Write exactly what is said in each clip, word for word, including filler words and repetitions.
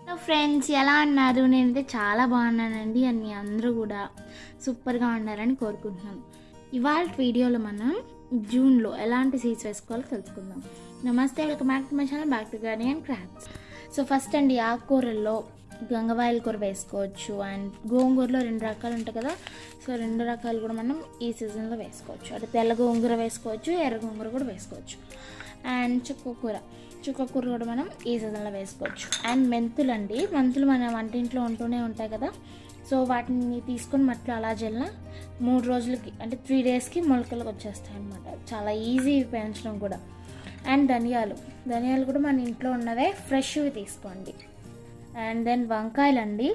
Hello friends, ఎలా ఉన్నారు? నేనైతే చాలా బాగున్నానండి. అండ్ మీ అందరూ కూడా సూపర్గా ఉండాలని కోరుకుంటున్నాను. ఇవాళ వీడియోలో మనం జూన్లో ఎలాంటి సీడ్స్ వేసుకోవాలో తెలుసుకుందాం. నమస్తే, welcome back to my channel, back to garden and crafts. So first అండి, ఆకుకూరల్లో గంగవాయల కూర వేసుకోవచ్చు. అండ్ గోంగూరలో రెండు రకాలు ఉంటాయి కదా, సో రెండు రకాలు కూడా మనం ఈ సీజన్లో వేసుకోవచ్చు. అంటే తెల్ల గోంగూర వేసుకోవచ్చు, ఎర్ర గోంగూర కూడా వేసుకోవచ్చు. అండ్ చుక్కకూర చుక్కకూర కూడా మనం ఈ సీజన్లో వేసుకోవచ్చు. అండ్ మెంతులు అండి, మెంతులు మన వంటింట్లో ఉంటూనే ఉంటాయి కదా, సో వాటిని తీసుకొని మట్లో అలా జల్లిన మూడు రోజులకి అంటే త్రీ డేస్కి మొలకలకు వచ్చేస్తాయి అన్నమాట. చాలా ఈజీ పెంచడం కూడా. అండ్ ధనియాలు ధనియాలు కూడా మన ఇంట్లో ఉన్నవే ఫ్రెష్వి తీసుకోండి. అండ్ దెన్ వంకాయలు అండి,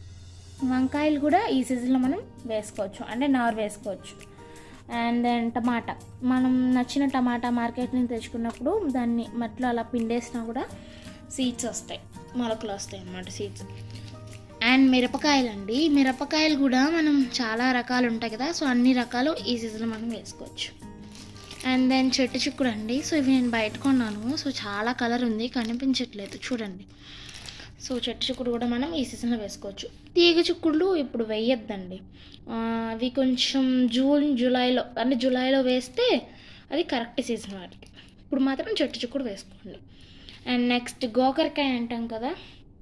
వంకాయలు కూడా ఈ సీజన్లో మనం వేసుకోవచ్చు, అంటే నారు వేసుకోవచ్చు. అండ్ దెన్ టమాటా, మనం నచ్చిన టమాటా మార్కెట్ నుంచి తెచ్చుకున్నప్పుడు దాన్ని మట్లో అలా పిండేసినా కూడా సీడ్స్ వస్తాయి, మొలకలు వస్తాయి అన్నమాట సీడ్స్. అండ్ మిరపకాయలు అండి, మిరపకాయలు కూడా మనం చాలా రకాలు ఉంటాయి కదా, సో అన్ని రకాలు ఈ సీజన్లో మనం వేసుకోవచ్చు. అండ్ దెన్ చెట్టు చిక్కుడు అండి, సో ఇవి నేను బయట కొన్నాను, సో చాలా కలర్ ఉంది, కనిపించట్లేదు చూడండి. సో చెట్టు చిక్కుడు కూడా మనం ఈ సీజన్లో వేసుకోవచ్చు. తీగ చిక్కుళ్ళు ఇప్పుడు వేయొద్దండి, అవి కొంచెం జూన్ జూలైలో అంటే జూలైలో వేస్తే అది కరెక్ట్ సీజన్ వాటికి. ఇప్పుడు మాత్రం చెట్టు చిక్కుడు వేసుకోండి. అండ్ నెక్స్ట్ గోకరకాయ అంటాం కదా,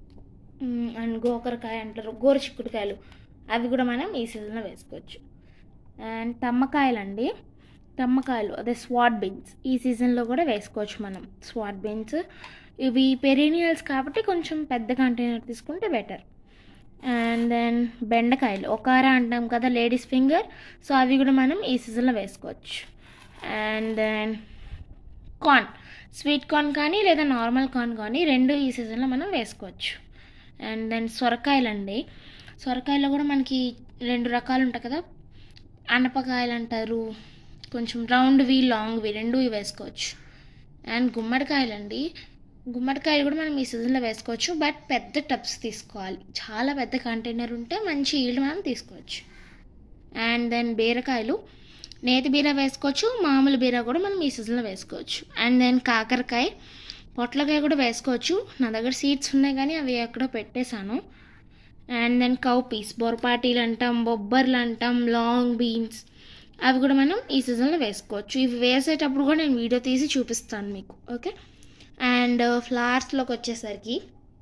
అండ్ గోకరకాయ అంటారు, గోరు చిక్కుడుకాయలు, అవి కూడా మనం ఈ సీజన్లో వేసుకోవచ్చు. అండ్ తమ్మకాయలు అండి, తమ్మకాయలు అదే స్వాట్ బీన్స్, ఈ సీజన్లో కూడా వేసుకోవచ్చు మనం స్వాట్ బీన్స్. ఇవి పెరీనియల్స్ కాబట్టి కొంచెం పెద్ద కంటైనర్ తీసుకుంటే బెటర్. అండ్ దెన్ బెండకాయలు ఒకారా అంటాం కదా, లేడీస్ ఫింగర్, సో అవి కూడా మనం ఈ సీజన్లో వేసుకోవచ్చు. And then corn, sweet corn కానీ లేదా నార్మల్ కార్న్ కానీ రెండు ఈ సీజన్లో మనం వేసుకోవచ్చు. అండ్ దెన్ సొరకాయలు అండి, సొరకాయలో కూడా మనకి రెండు రకాలు ఉంటాయి కదా, అనపకాయలు అంటారు, కొంచెం రౌండ్వి లాంగ్వి రెండు ఇవి వేసుకోవచ్చు. అండ్ గుమ్మడికాయలు అండి, గుమ్మడికాయలు కూడా మనం ఈ సీజన్లో వేసుకోవచ్చు, బట్ పెద్ద టబ్స్ తీసుకోవాలి, చాలా పెద్ద కంటైనర్ ఉంటే మంచి ఈల్డ్ మనం తీసుకోవచ్చు. అండ్ దెన్ బీరకాయలు, నేతి బీర వేసుకోవచ్చు, మామూలు బీర కూడా మనం ఈ సీజన్లో వేసుకోవచ్చు. అండ్ దెన్ కాకరకాయ, పొట్లకాయ కూడా వేసుకోవచ్చు. నా దగ్గర సీడ్స్ ఉన్నాయి కానీ అవి ఎక్కడో పెట్టేశాను. అండ్ దెన్ కౌ పీస్, బొరపాటీలు అంటాం, బొబ్బర్లు అంటాం, లాంగ్ బీన్స్, అవి కూడా మనం ఈ సీజన్లో వేసుకోవచ్చు. ఇవి వేసేటప్పుడు కూడా నేను వీడియో తీసి చూపిస్తాను మీకు, ఓకే. అండ్ ఫ్లవర్స్లోకి వచ్చేసరికి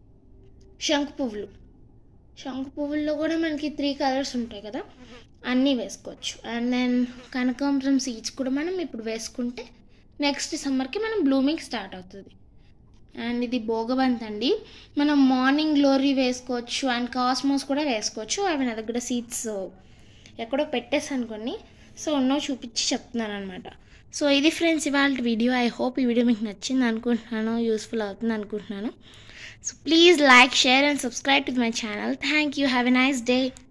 శంకు పువ్వులు, శంకు పువ్వుల్లో కూడా మనకి త్రీ కలర్స్ ఉంటాయి కదా, అన్నీ వేసుకోవచ్చు. అండ్ దెన్ కనకాంబరం సీడ్స్ కూడా మనం ఇప్పుడు వేసుకుంటే నెక్స్ట్ సమ్మర్కి మనం బ్లూమింగ్ స్టార్ట్ అవుతుంది. అండ్ ఇది బోగబంత్ అండి, మనం మార్నింగ్ గ్లోరీ వేసుకోవచ్చు, అండ్ కాస్మోస్ కూడా వేసుకోవచ్చు. అవి నా దగ్గర సీడ్స్ ఎక్కడో పెట్టేసాను కొన్ని, సో ఉన్నో చూపించి చెప్తున్నాను అనమాట. సో ఇది ఫ్రెండ్స్ ఇవాళ వీడియో. ఐ హోప్ ఈ వీడియో మీకు నచ్చింది అనుకుంటున్నాను, యూస్ఫుల్ అవుతుంది అనుకుంటున్నాను. So please like, share and subscribe to my channel. Thank you, have a nice day.